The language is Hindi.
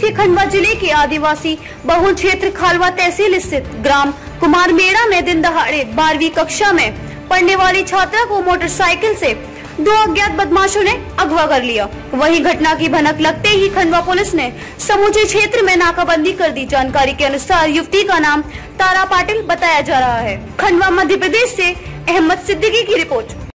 के खंडवा जिले के आदिवासी बहुल क्षेत्र खालवा तहसील स्थित ग्राम कुमारमेड़ा में दिन दहाड़े 12वीं कक्षा में पढ़ने वाली छात्रा को मोटरसाइकिल से 2 अज्ञात बदमाशों ने अगवा कर लिया। वहीं घटना की भनक लगते ही खंडवा पुलिस ने समूचे क्षेत्र में नाकाबंदी कर दी। जानकारी के अनुसार युवती का नाम तारा पाटिल बताया जा रहा है। खंडवा मध्य प्रदेश से अहमद सिद्दीकी की रिपोर्ट।